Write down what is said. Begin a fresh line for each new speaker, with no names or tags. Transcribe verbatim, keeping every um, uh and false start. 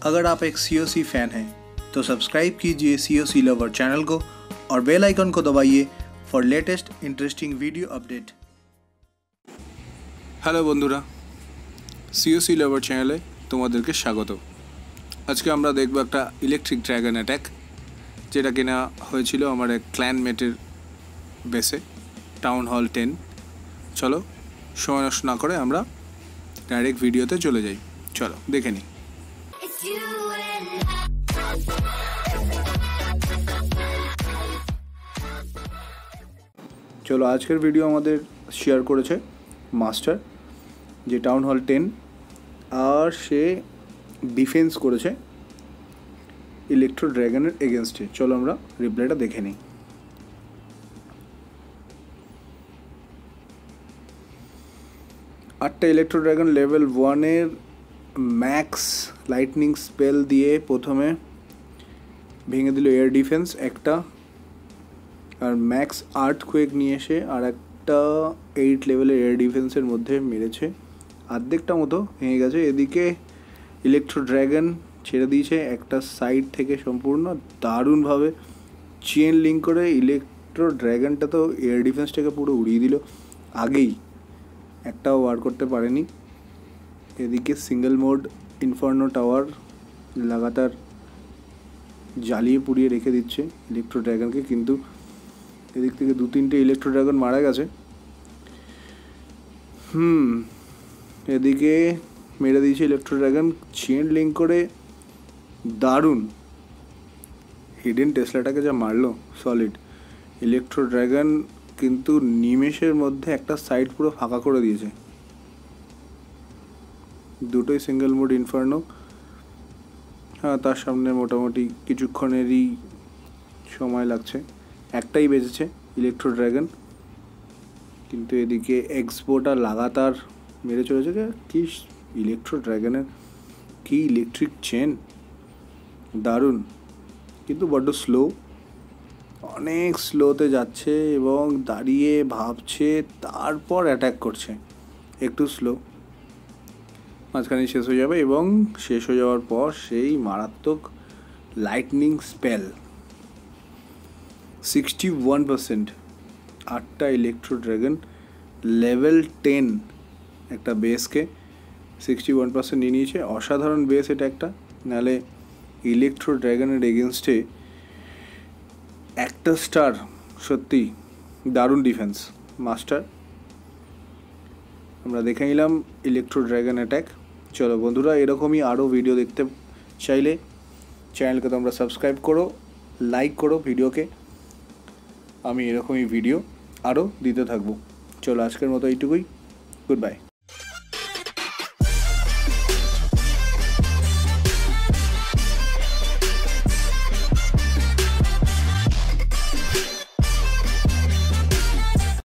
अगर आप एक सी ओ सी फैन हैं तो सब्सक्राइब कीजिए सी ओ सी लवर चैनल को और बेल आइकन को दबाइए for latest interesting video update.
Hello बंधुरा, सी ओ सी लवर चैनले तुम्हादेरके स्वागत। आज के आमरा देखबो एकटा इलेक्ट्रिक ड्रैगन अटैक जेटा किना हयेछिलो आमार एक क्लैनमेटेर बेसे टाउन हल टेन। चलो समय नष्ट ना करे आमरा डायरेक्ट भिडियोते चले जाई। चलो देखे निই। चलो आजकेर भिडियो आमादेर शेयर करेছে master J town hall ten और से डिफेंस करेছে इलेक्ट्रो ड्रैगনের एगेंस्टे। चलो आमरा रिप्लाईटा देखे निই। आठटा electro dragon level one max lightning spell दिए प्रथमे भेंगे दिल एयर डिफेंस एकटा और मैक्स आर्थक्वेक निये एसे और एकटा एट लेवलेर एयर डिफेंसर मध्य मेरेছে आर्धेकटा मतो भेंगे गेছে। एदिके इलेक्ट्रो ड्रैगन छेड़े दिয়েছে একটা সাইড থেকে সম্পূর্ণ দারুণভাবে চেন লিংক করে। ইলেকট্রো ড্রাগনটা তো এয়ার ডিফেন্সটাকে পুরো উড়িয়ে দিল, আগেই একটাও ওয়ার করতে পারেনি। এদিকে সিঙ্গেল মোড ইনফার্নো টাওয়ার লাগাতার জ্বালিয়ে পুড়িয়ে রেখে দিচ্ছে ইলেকট্রো ড্রাগনকে, কিন্তু এদিক থেকে দু তিনটে ইলেকট্রো ড্রাগন মারা গেছে। হুম এদিকে মেরে দিয়েছে ইলেকট্রো ড্রাগন চেন লিংক করে, দারুণ হিডেন টেসলাটাকে যা মারলো সলিড। ইলেকট্রো ড্রাগন কিন্তু নিমেষের মধ্যে একটা সাইড পুরো ফাঁকা করে দিয়েছে। দুটোই সিঙ্গেল মোড ইনফার্নো। হ্যাঁ তার সামনে মোটামুটি কিছুক্ষণেরই সময় লাগছে, একটাই বেজেছে ইলেকট্রো ড্রাগন। কিন্তু এদিকে এক্সপোটা লাগাতার মেরে চলেছে। কি ইলেকট্রো ড্রাগনের কি ইলেকট্রিক চেন, দারুণ কিন্তু বড্ড স্লো, অনেক স্লোতে যাচ্ছে এবং দাঁড়িয়ে ভাবছে তারপর অ্যাটাক করছে। একটু স্লো, মাঝখানে শেষ হয়ে যাবে এবং শেষ হয়ে যাওয়ার পর সেই মারাত্মক lightning spell. Sixty one percent আটটা ইলেকট্রো ড্রাগন লেভেল টেন একটা বেসকে সিক্সটি ওয়ান পার্সেন্ট নিয়ে নিয়েছে। অসাধারণ বেস এটা একটা, নাহলে ইলেকট্রো ড্রাগনের এগেনস্টে একটা স্টার। সত্যি দারুণ ডিফেন্স মাস্টার। আমরা দেখে নিলাম ইলেকট্রো ড্রাগন অ্যাটাক। চলো বন্ধুরা, এরকমই আরও ভিডিও দেখতে চাইলে চ্যানেলকে তোমরা সাবস্ক্রাইব করো, লাইক করো ভিডিওকে। আমি এরকমই ভিডিও আরও দিতে থাকবো। চলো আজকের মতো এইটুকুই, গুড বাই।